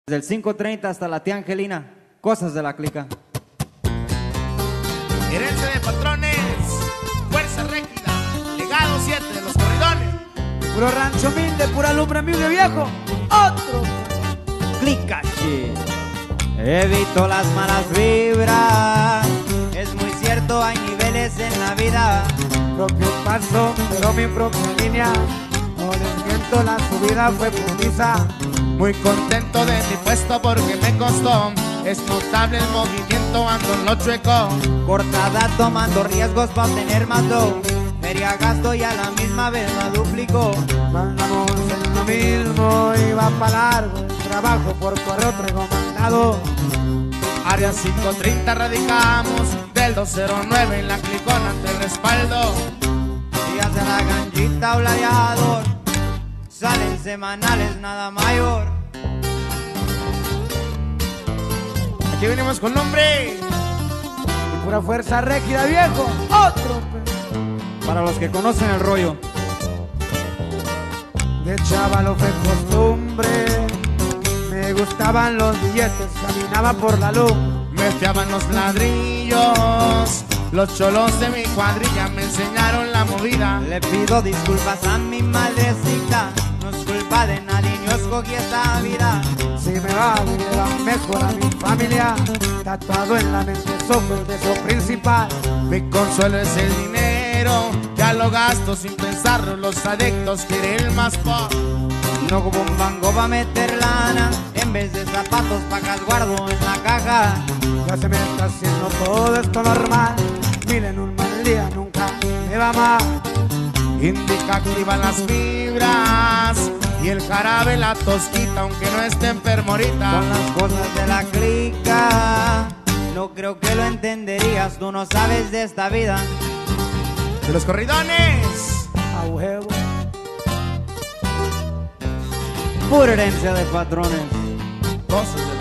Desde el 5:30 hasta la tía Angelina, cosas de la clica. Herencia de patrones, fuerza rígida, legado 7 de los corridones. Puro rancho humilde, pura lumbre humilde viejo. Otro Clica shit. Evito las malas vibras. Es muy cierto, hay niveles en la vida. propio paso, pero mi propia línea. Por el viento la subida fue putiza. Muy contento de mi puesto porque me costó. Es notable el movimiento, ando en lo chueco. Cortada tomando riesgos para obtener más dough. Feria gasto y a la misma vez la duplico. Mandamos en lo mismo, iba pa' largo. El trabajo por correo traigo mandado. Área 530 radicamos, del 209 en la clicona te respaldo. Días de la ganchita o gladiador, salen semanales nada mayor. Aquí venimos con nombre. Y pura fuerza rígida viejo. Otro Para los que conocen el rollo. de chavalo fue costumbre. Me gustaban los billetes, caminaba por la luz. Me fiaban los ladrillos. Los cholos de mi cuadrilla me enseñaron la movida. Le pido disculpas a mi madrecita, no es culpa de nadie, yo escogí esta vida. Si me va, le va mejor a mi familia. Tatuado en la mente soy el deseo principal. Mi consuelo es el dinero, ya lo gasto sin pensarlo. Los adictos quieren más pop. No como un banco pa' meter lana, en vez de zapatos pacas guardo en la caja. Ya se me está haciendo todo esto normal. Miren, un mal día nunca me va mal. Indica activa las fibras y el jarabe la tosquita, aunque no esté enfermo ahorita. Son las cosas de la clica, no creo que lo entenderías, tú no sabes de esta vida. De los corridones. Agujero. Pura herencia de patrones. Cosas de